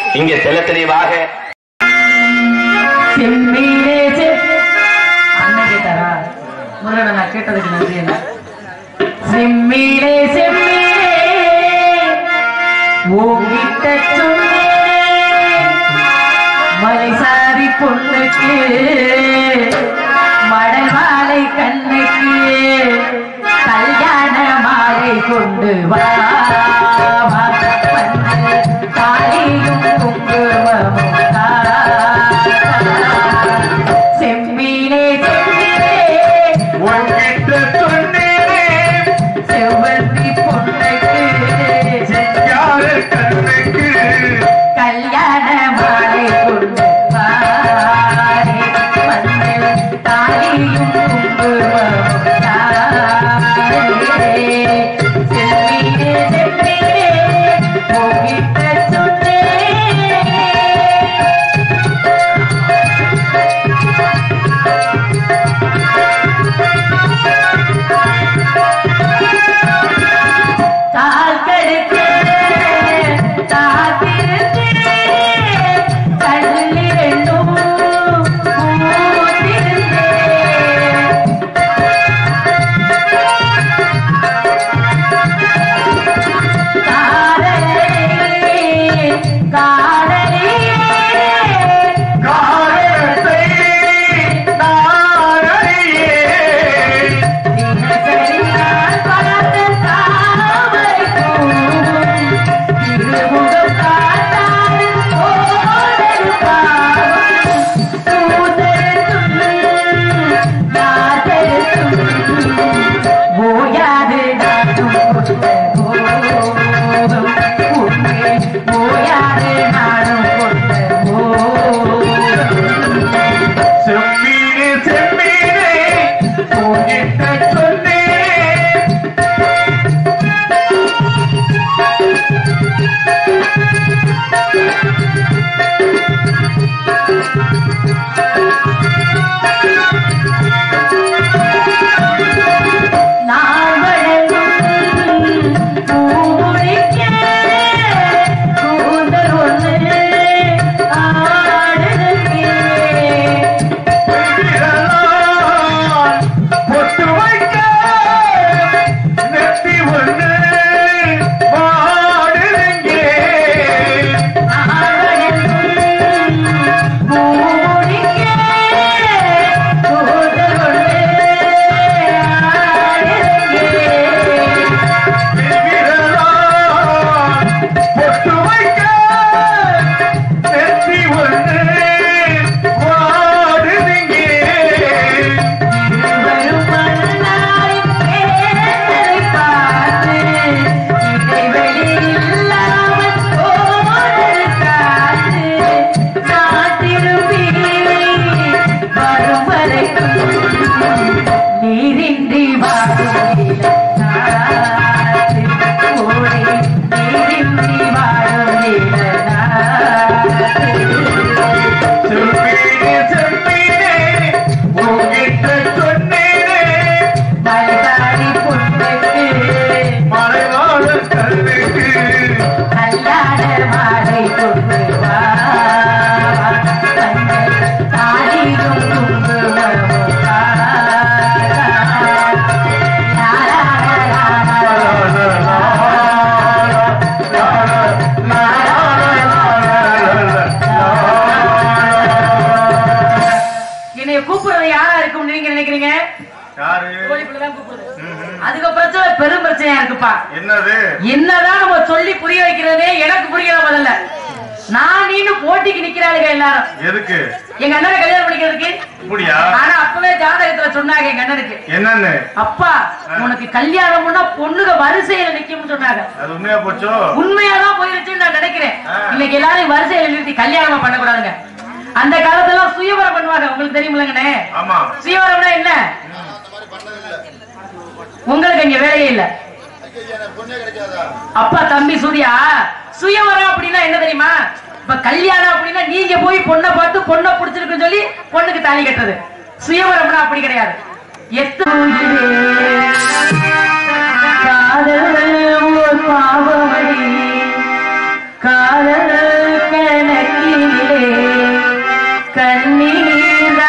இங்கே தெல்ல தெளிவாக அண்ணன் கேட்டாரா? முதல்ல நான் கேட்டதுக்கு நன்றி. என்ன செம்மீரே செம்மீரே ஓங்கிட்ட மலைசாரி பொண்ணுக்கு மடல் மாலை கண்ணுக்கு கல்யாண மாலை கொண்டு வா தாலியும் குங்குமமும் செம்மீனே செம்மீனே உன்கிட்ட சொன்னேனே செவ்வந்தி பொண்ணுக்கு யாரு கண்ணுக்கு கல்யாண மாலை கொண்டு வாரே மஞ்சள் தாலியும் குங்குமமும் செம்மீனே செம்மீனே உன்கிட்ட பெரும் பிரச்சனையா இருக்குப்பா. என்னது? என்னதான் நம்ம சொல்லி புரிய வைக்கிறதே எனக்கு புரியல. முதல்ல நான் நீனு போட்டிக்கு நிக்கிறாளுங்க எல்லாரும். எதுக்கு? எங்க அண்ணனை கல்யாணம் பண்ணிக்கிறதுக்கு. ஆனா அப்பவே ஜாதகத்துல சொன்னாங்க எங்க அண்ணனுக்கு. என்னன்னு? அப்பா உனக்கு கல்யாணம்னா பொண்ணுக வரிசையில நிக்கும்னு சொன்னாங்க. அது உண்மையா போச்சோ? உண்மையாதான் போயிருச்சுன்னு நான் நினைக்கிறேன். இன்னைக்கு எல்லாரும் வரிசையில நிறுத்தி கல்யாணமா பண்ணக்கூடாதுங்க. அந்த காலத்துல சுயவரம் பண்ணுவாங்க. உங்களுக்கு தெரியுமில்லங்கண்ணே? சுயவரம்னா என்ன? உங்களுக்கு இங்க வேலையே இல்ல. அப்பா தம்பி சூர்யா, சுயவரம் அப்படின்னா என்ன தெரியுமா? இப்ப கல்யாணம் அப்படின்னா நீங்க போய் பொண்ணை பார்த்து பொண்ணை பிடிச்சிருக்குன்னு சொல்லி பொண்ணுக்கு தாலி கட்டுறது. சுயவரம்னா அப்படி கிடையாது. காதல் பாவமடி காதல்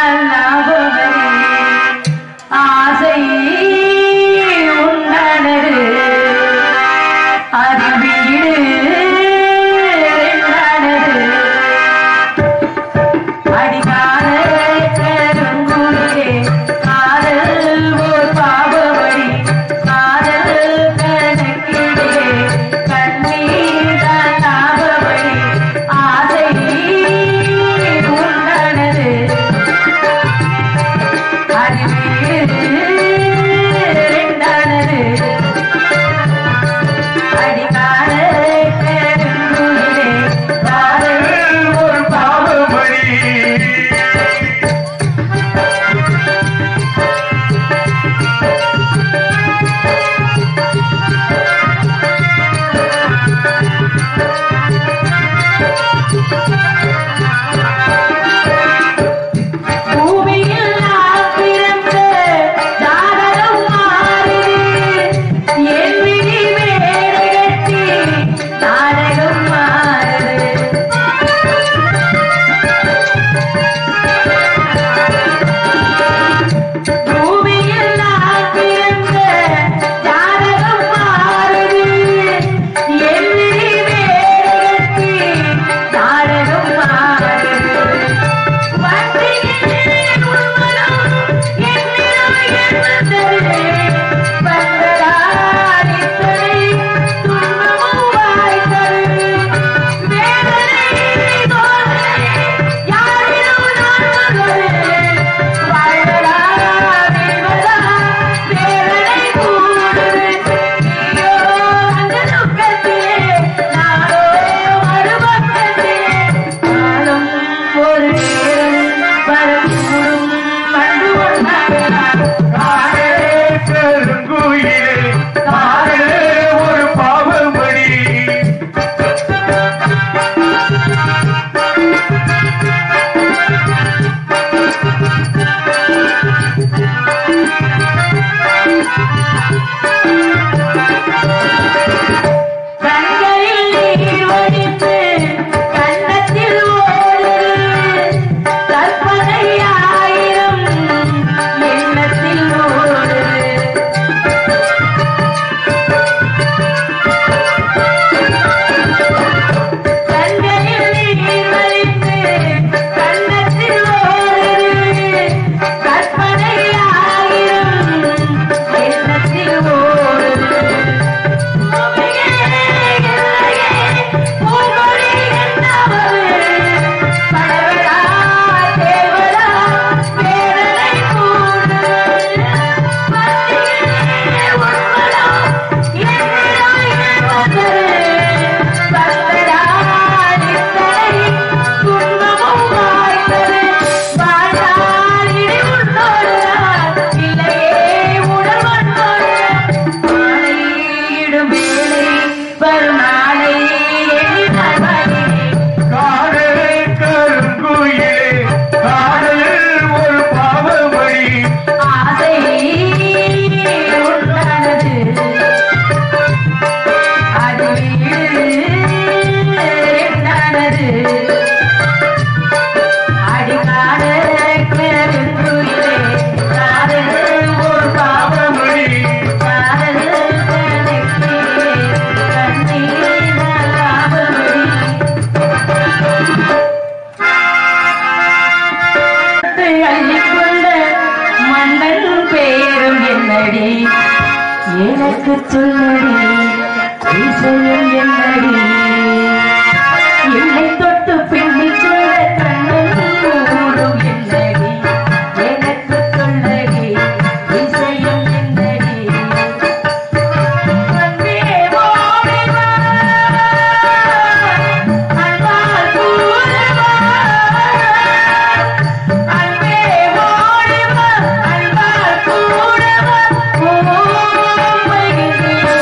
எனக்கு சொல்லடி இசையும் என்னடி என்னை தொட்டு பின்னி சொல்ல கண்ணன் கூடும் என்னடி எனக்கு சொல்லடி இசையும் என்னடி அன்பே ஓடிவா அன்பால் கூடவா அன்பே ஓடிவா அன்பால் கூடவா ஓ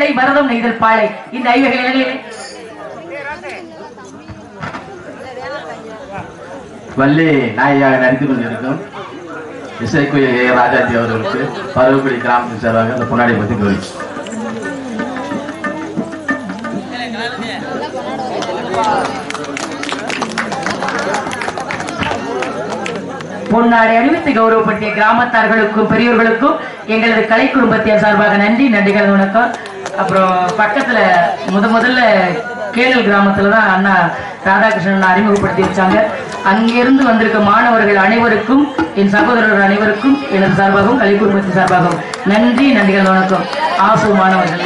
பிள்ளை பரதம் நெய்தல் பாலை இந்த ஐவகை நிலையிலே வள்ளி நாயகியாக நடித்துக் கொண்டிருக்கும் இசைக்குயில் ஏ ராஜாஜி அவர்களுக்கு பருவக்குடி கிராமத்தின் சார்பாக அந்த பொன்னாடி பற்றி கோயில். பொன்னாடை அணிவித்து கௌரவப்படுத்திய கிராமத்தார்களுக்கும் பெரியோர்களுக்கும் எங்களது கலை குடும்பத்தின் சார்பாக நன்றி நன்றிகள் வணக்கம். அப்புறம் பக்கத்துல முதல்ல கேளல் கிராமத்துலதான் அண்ணா ராதாகிருஷ்ணன் அறிமுகப்படுத்தி வச்சாங்க. அங்கிருந்து வந்திருக்க மாணவர்கள் அனைவருக்கும் என் சகோதரர்கள் அனைவருக்கும் எனது சார்பாகவும் கலை குடும்பத்தின் சார்பாகவும் நன்றி நன்றிகள் வணக்கம். ஆசு மாணவர்கள்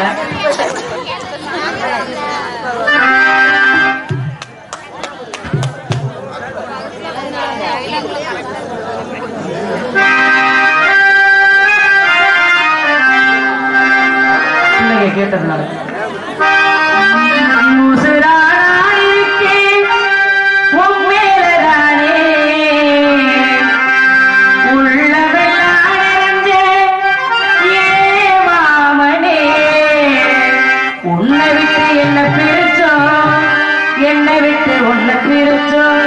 கேட்டதுனால உன்னை விட்டு என்ன பிரிச்சோம் என்னை விட்டு உன்னை பிரிச்சோம்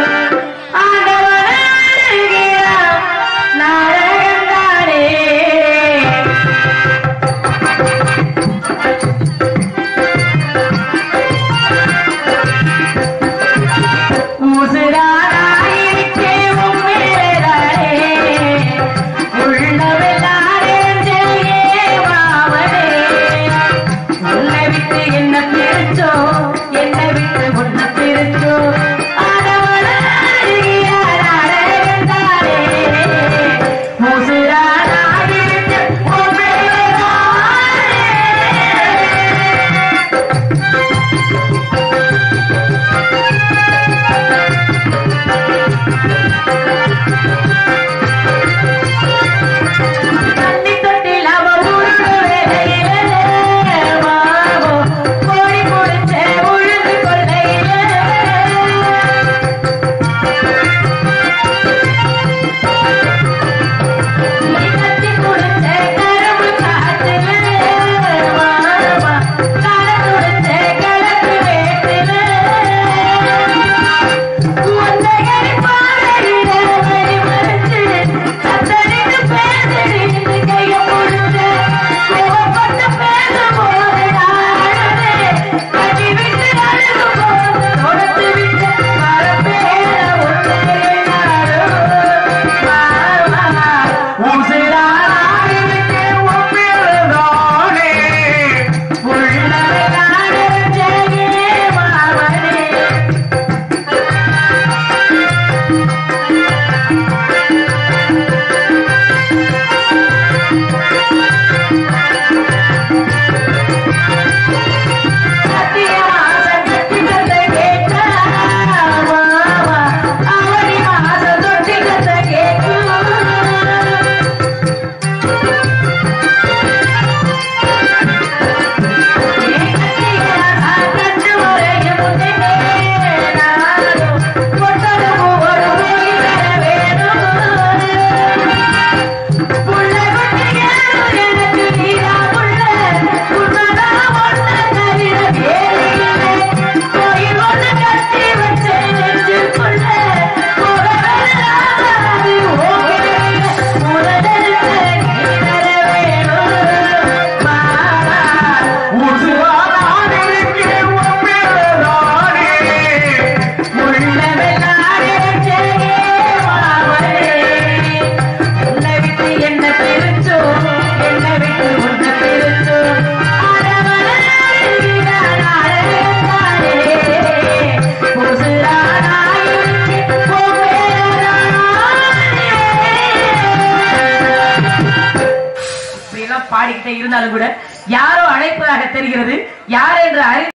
பாடிக்கிட்டே இருந்தாலும் கூட யாரோ அழைப்பதாக தெரிகிறது. யார் என்று